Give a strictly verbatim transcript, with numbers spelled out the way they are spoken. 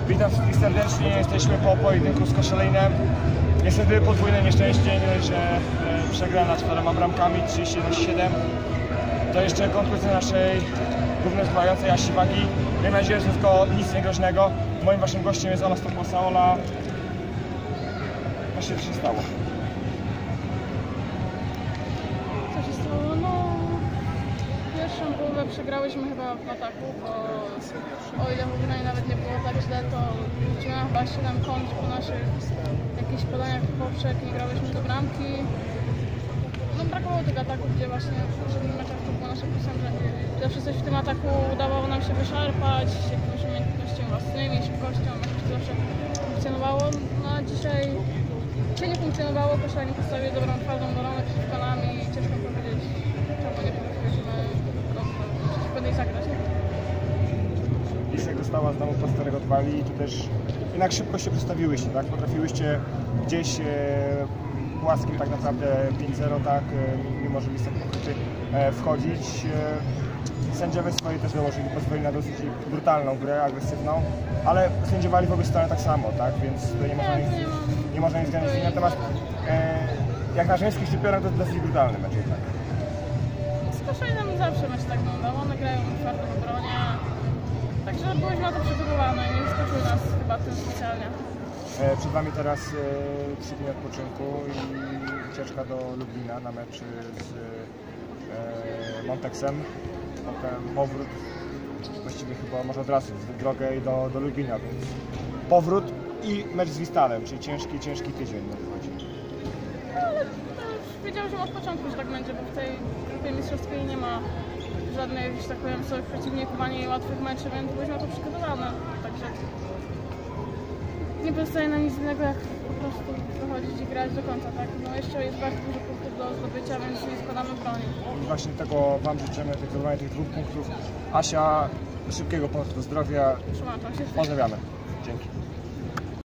Witam wszystkich serdecznie, jesteśmy po pojedynku z Koszalinem. Niestety podwójne nieszczęście, nie dość, że e, przegrana czterema bramkami, trzydzieści jeden siedem. To jeszcze konkurencja naszej głównej zmagającej Asi Wagi. Miejmy nadzieję, że tylko nic niegroźnego. Moim waszym gościem jest Ola Stopłosa. Ola, właśnie co się stało? Co się stało? No, pierwszą połowę przegrałyśmy chyba w ataku, bo o ile w ogóle nawet nie było tak źle, to rzuciłam chyba siedem kąt po naszych jakichś podaniach poprzek, nie grałyśmy do bramki. No brakowało tych ataków, gdzie właśnie w poprzednich meczach to było nasze plus, że zawsze coś w tym ataku udawało nam się wyszarpać, jakąś umiejętnością własnymi, szybkością, jakoś to zawsze funkcjonowało. No a dzisiaj się nie funkcjonowało, Koszalin postawił dobrą, twardą obronę przeciwko nam i ciężko powiedzieć, czemu nie potrafiliśmy przeciwko niej zagrać. Lisek dostała z domu plasterek od Wali i tu też jednak szybko się przestawiłyście, tak? Potrafiłyście gdzieś e, płaskim tak naprawdę pięć zero, tak? E, mimo że Lisek pokryty e, wchodzić. E, sędziowie swoje też dołożyli, pozwolili na dosyć brutalną grę, agresywną, ale sędziowali w obie strony tak samo, tak? Więc tutaj nie można nic, nie można nic zmienić. Natomiast e, jak na żeńskich szczypiorach to dosyć brutalny mecz jednak. Z Koszalinem zawsze mecz tak wyglądał, one grają twardo w obronie. Także byłyśmy na to przygotowane, nie zaskoczyły nas chyba tym specjalnie. E, przed Wami teraz e, trzy dni odpoczynku i ucieczka do Lublina na mecz z e, Montexem. Potem powrót, właściwie chyba może od razu w drogę do, do Lublina, więc powrót i mecz z Wistalem, czyli ciężki, ciężki tydzień nadchodzi. No ale to już wiedziałam od początku, że tak będzie, bo w tej grupie mistrzowskiej nie ma żadnych, że tak powiem, sobie przeciwników ani łatwych meczy, więc byliśmy na to przygotowane. Także nie pozostaje nam nic innego, jak po prostu dochodzić i grać do końca, tak? No jeszcze jest bardzo dużo punktów do zdobycia, więc nie składamy broni. I właśnie tego Wam życzymy, tych zdobywania tych dwóch punktów. Asia, szybkiego powrotu do zdrowia. Przyłączam się. Pozdrawiamy. Dzięki.